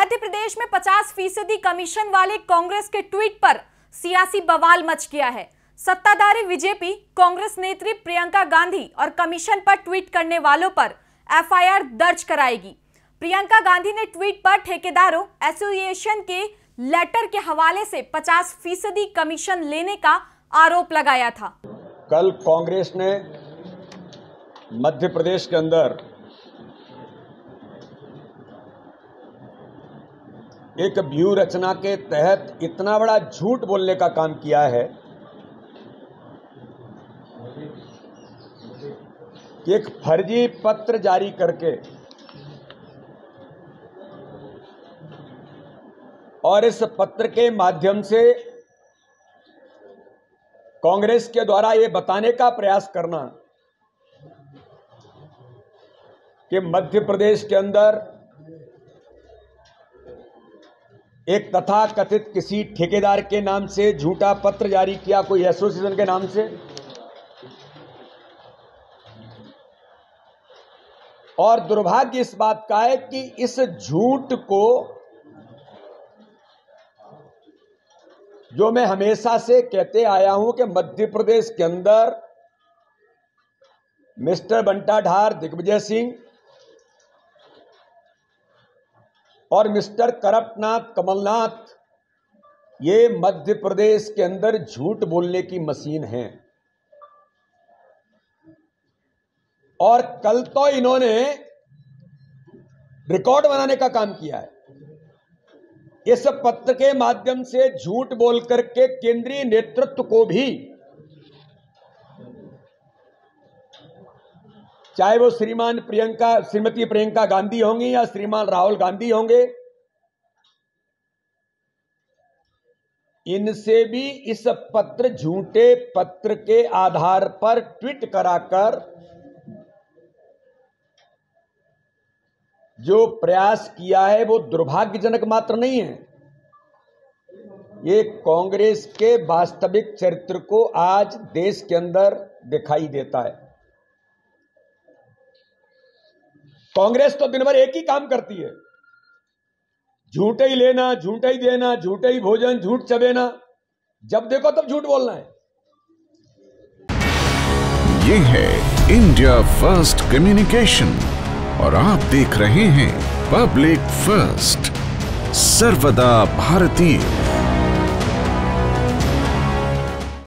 मध्य प्रदेश में 50% कमीशन वाले कांग्रेस के ट्वीट पर सियासी बवाल मच गया है। सत्ताधारी बीजेपी कांग्रेस नेत्री प्रियंका गांधी और कमीशन पर ट्वीट करने वालों पर एफआईआर दर्ज कराएगी। प्रियंका गांधी ने ट्वीट पर ठेकेदारों एसोसिएशन के लेटर के हवाले से 50% कमीशन लेने का आरोप लगाया था। कल कांग्रेस ने मध्य प्रदेश के अंदर एक व्यूह रचना के तहत इतना बड़ा झूठ बोलने का काम किया है कि एक फर्जी पत्र जारी करके और इस पत्र के माध्यम से कांग्रेस के द्वारा ये बताने का प्रयास करना कि मध्य प्रदेश के अंदर एक तथाकथित किसी ठेकेदार के नाम से झूठा पत्र जारी किया, कोई एसोसिएशन के नाम से, और दुर्भाग्य इस बात का है कि इस झूठ को जो मैं हमेशा से कहते आया हूं कि मध्य प्रदेश के अंदर मिस्टर बंटाढार दिग्विजय सिंह और मिस्टर करप्टनाथ कमलनाथ ये मध्य प्रदेश के अंदर झूठ बोलने की मशीन है। और कल तो इन्होंने रिकॉर्ड बनाने का काम किया है। इस पत्र के माध्यम से झूठ बोल करके केंद्रीय नेतृत्व को भी, चाहे वो श्रीमती प्रियंका गांधी होंगी या श्रीमान राहुल गांधी होंगे, इनसे भी इस झूठे पत्र के आधार पर ट्वीट कराकर जो प्रयास किया है वो दुर्भाग्यजनक मात्र नहीं है, ये कांग्रेस के वास्तविक चरित्र को आज देश के अंदर दिखाई देता है। कांग्रेस तो दिन भर एक ही काम करती है, झूठे ही लेना, झूठे ही देना, झूठे ही भोजन, झूठ चबेना, जब देखो तब झूठ बोलना है। ये है इंडिया फर्स्ट कम्युनिकेशन और आप देख रहे हैं पब्लिक फर्स्ट, सर्वदा भारतीय।